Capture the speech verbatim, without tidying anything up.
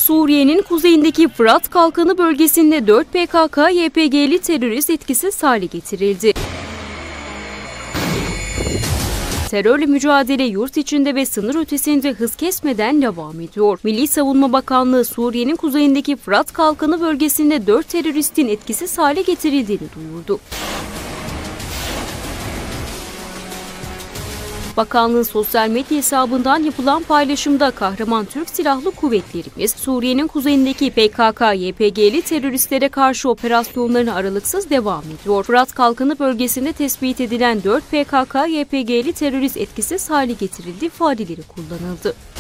Suriye'nin kuzeyindeki Fırat Kalkanı bölgesinde dört P K K Y P G'li terörist etkisiz hale getirildi. Terörle mücadele yurt içinde ve sınır ötesinde hız kesmeden devam ediyor. Milli Savunma Bakanlığı Suriye'nin kuzeyindeki Fırat Kalkanı bölgesinde dört teröristin etkisiz hale getirildiğini duyurdu. Bakanlığın sosyal medya hesabından yapılan paylaşımda kahraman Türk Silahlı Kuvvetlerimiz, Suriye'nin kuzeyindeki P K K Y P G'li teröristlere karşı operasyonlarına aralıksız devam ediyor. Fırat Kalkanı bölgesinde tespit edilen dört P K K Y P G'li terörist etkisiz hale getirildi ifadeleri kullanıldı.